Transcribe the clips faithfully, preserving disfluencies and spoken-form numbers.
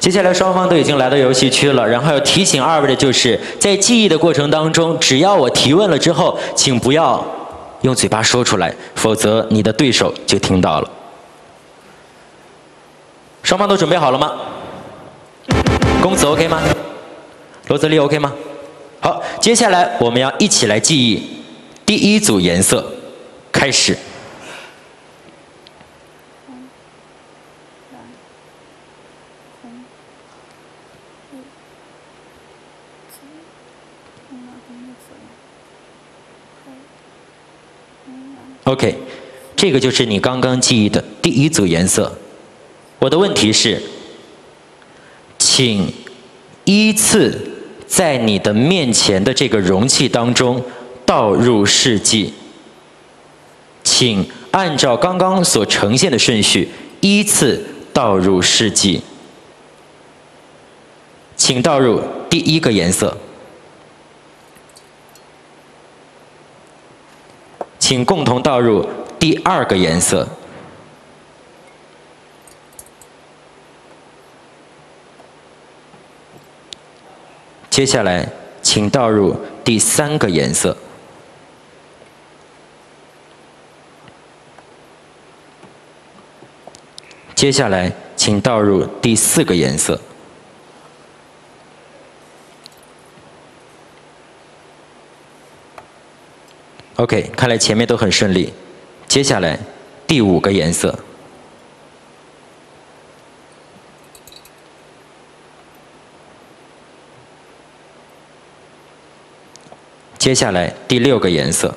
接下来双方都已经来到游戏区了，然后要提醒二位的就是在记忆的过程当中，只要我提问了之后，请不要用嘴巴说出来，否则你的对手就听到了。双方都准备好了吗？公子 OK 吗？罗泽利 OK 吗？好，接下来我们要一起来记忆第一组颜色，开始。 OK， 这个就是你刚刚记忆的第一组颜色。我的问题是，请依次在你的面前的这个容器当中倒入试剂。请按照刚刚所呈现的顺序依次倒入试剂。请倒入第一个颜色。 请共同倒入第二个颜色。接下来，请倒入第三个颜色。接下来，请倒入第四个颜色。 OK， 看来前面都很顺利。接下来第五个颜色，接下来第六个颜色，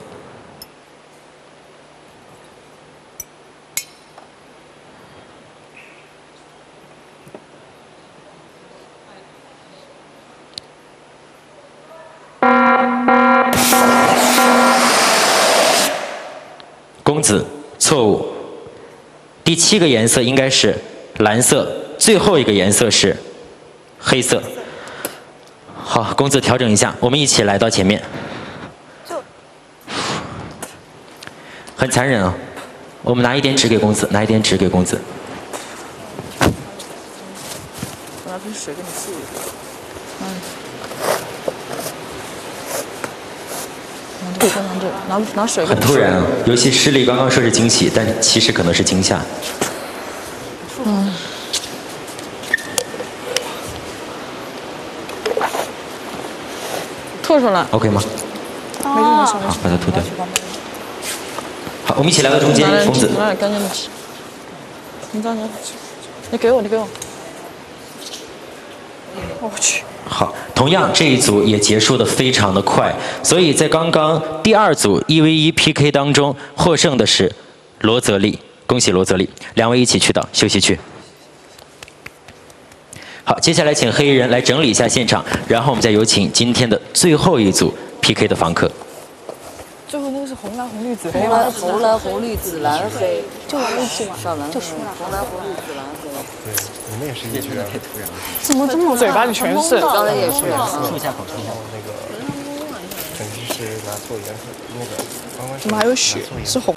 公子，错误。第七个颜色应该是蓝色，最后一个颜色是黑色。好，公子调整一下，我们一起来到前面。很残忍啊！我们拿一点纸给公子，拿一点纸给公子。 我拿瓶水给你漱一下。嗯。 对，刚刚这拿拿水。 很突然啊！游戏失利，刚刚说是惊喜，但其实可能是惊吓。 嗯。吐出来。 OK 吗？ 没事没事没事。 好，把它吐掉。好，我们一起来到中间，公子。 拿点干净的纸。你站着。你给我，你给我。我去。 好，同样这一组也结束的非常的快，所以在刚刚第二组一 v 一 P K 当中获胜的是罗泽利，恭喜罗泽利，两位一起去到休息区。好，接下来请黑衣人来整理一下现场，然后我们再有请今天的最后一组 P K 的房客。 最后那个是红蓝红绿紫黑红蓝红蓝红绿紫蓝黑， 就完了就完上蓝就输了。 红蓝红绿紫蓝黑。 对，你们也是一局啊。太突然了。 怎么这么嘴巴里全是？ 刚才也是。 漱一下口，漱一下口。 那个，肯定是拿错颜色，那个刚刚怎么还有血？是红。